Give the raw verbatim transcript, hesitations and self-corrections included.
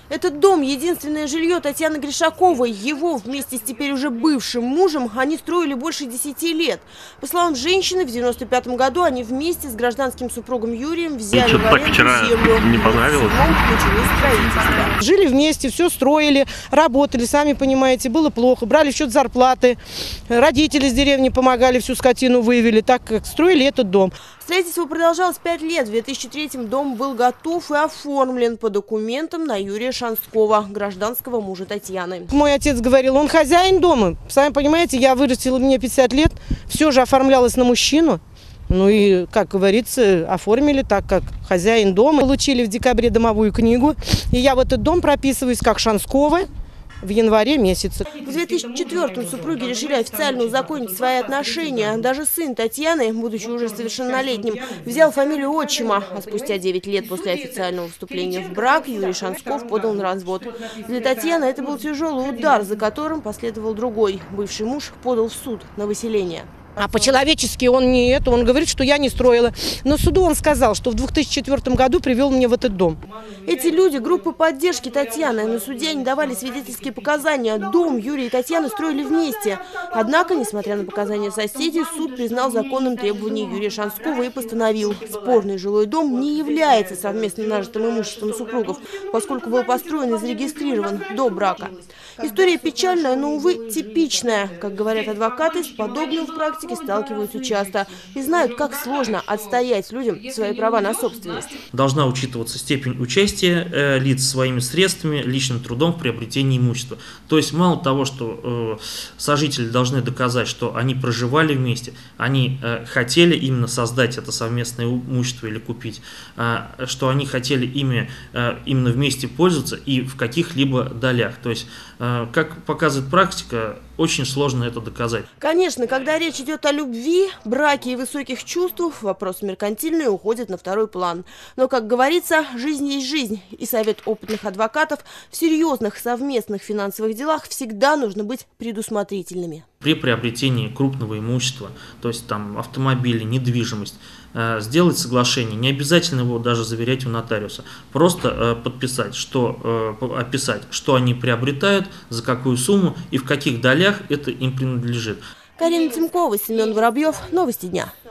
Этот дом – единственное жилье Татьяны Гришаковой. Его вместе с теперь уже бывшим мужем они строили больше десяти лет. По словам женщины, в девяносто пятом году они вместе с гражданским супругом Юрием взяли в аренду землю. Не понравилось? Началось строительство. Жили вместе, все строили, работали, сами понимаете, было плохо. Брали в счет зарплаты. Родители с деревни помогали, всю скотину вывели, так как строили этот дом. Строительство продолжалось пять лет. В две тысячи третьем дом был готов и оформлен по документам на Юрия Шанского, гражданского мужа Татьяны. Мой отец говорил, он хозяин дома. Сами понимаете, я вырастила, мне пятьдесят лет, все же оформлялось на мужчину. Ну и, как говорится, оформили так, как хозяин дома. Получили в декабре домовую книгу, и я в этот дом прописываюсь как Шанского в январе месяце. В две тысячи четвёртом супруги решили официально узаконить свои отношения. Даже сын Татьяны, будучи уже совершеннолетним, взял фамилию отчима. А спустя девять лет после официального вступления в брак Юрий Шансков подал на развод. Для Татьяны это был тяжелый удар, за которым последовал другой. Бывший муж подал в суд на выселение. А по-человечески он не это, он говорит, что я не строила. Но суду он сказал, что в две тысячи четвёртом году привел меня в этот дом. Эти люди – группа поддержки Татьяны. На суде они давали свидетельские показания. Дом Юрия и Татьяны строили вместе. Однако, несмотря на показания соседей, суд признал законным требования Юрия Шанского и постановил: спорный жилой дом не является совместно нажитым имуществом супругов, поскольку был построен и зарегистрирован до брака. История печальная, но, увы, типичная. Как говорят адвокаты, с подобным в практике сталкиваются часто и знают, как сложно отстоять людям свои права на собственность. Должна учитываться степень участия э, лиц своими средствами, личным трудом в приобретении имущества. То есть мало того, что э, сожители должны доказать, что они проживали вместе, они э, хотели именно создать это совместное имущество или купить, э, что они хотели ими э, именно вместе пользоваться и в каких-либо долях. То есть, э, как показывает практика, очень сложно это доказать. Конечно, когда речь идет о любви, браке и высоких чувствах, вопрос меркантильный уходит на второй план. Но, как говорится, жизнь есть жизнь. И совет опытных адвокатов: в серьезных совместных финансовых делах всегда нужно быть предусмотрительными. При приобретении крупного имущества, то есть там автомобили, недвижимость, э, сделать соглашение, не обязательно его даже заверять у нотариуса, просто э, подписать, что, э, описать, что они приобретают, за какую сумму и в каких долях это им принадлежит. Карина Тимкова, Семен Воробьев. Новости дня.